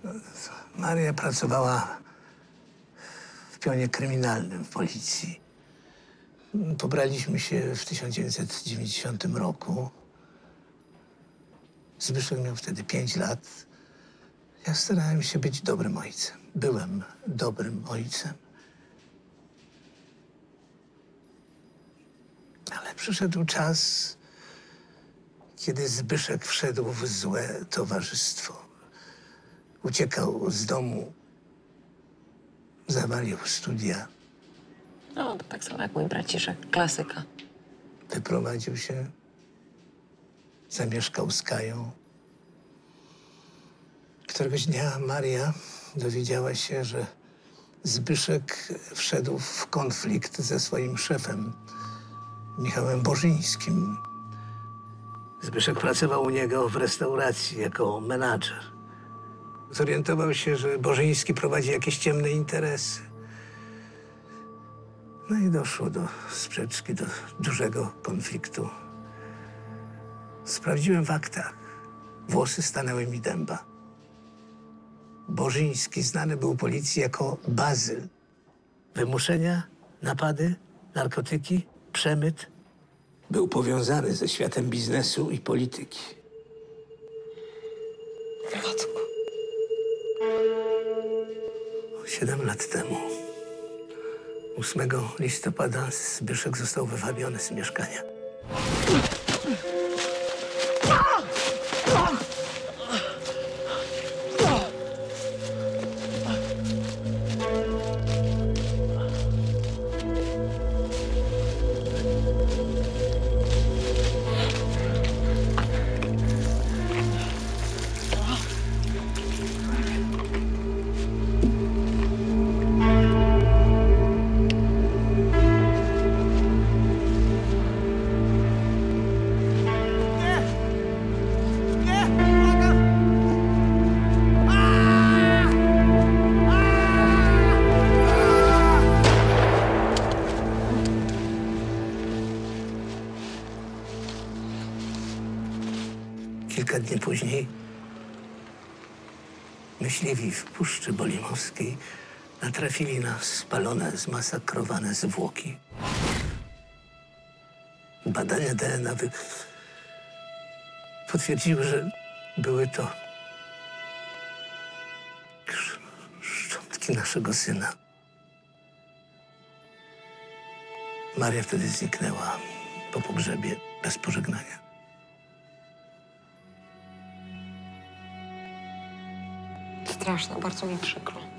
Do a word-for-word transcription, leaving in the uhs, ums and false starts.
Maria pracowała w pionie kryminalnym w policji. Pobraliśmy się w tysiąc dziewięćset dziewięćdziesiątym roku. Zbyszek miał wtedy pięć lat. Ja starałem się być dobrym ojcem. Byłem dobrym ojcem. Ale przyszedł czas, kiedy Zbyszek wszedł w złe towarzystwo. Uciekał z domu, zawalił studia, No, to tak samo jak mój braciszek. Klasyka. wyprowadził się, zamieszkał z Kają. Któregoś dnia Maria dowiedziała się, że Zbyszek wszedł w konflikt ze swoim szefem, Michałem Bożyńskim. Zbyszek pracował u niego w restauracji jako menadżer. Zorientował się, że Bożyński prowadzi jakieś ciemne interesy. No i doszło do sprzeczki, do dużego konfliktu. Sprawdziłem w aktach. Włosy stanęły mi dęba. Bożyński znany był policji jako Bazyl. Wymuszenia, napady, narkotyki, przemyt. Był powiązany ze światem biznesu i polityki. Matko. Siedem lat temu, ósmego listopada, Zbyszek został wywabiony z mieszkania. Kilka dni później myśliwi w Puszczy Bolimowskiej natrafili na spalone, zmasakrowane zwłoki. Badania D N A wy... potwierdziły, że były to sz- szczątki naszego syna. Maria wtedy zniknęła po pogrzebie bez pożegnania. Straszne, bardzo mi przykro.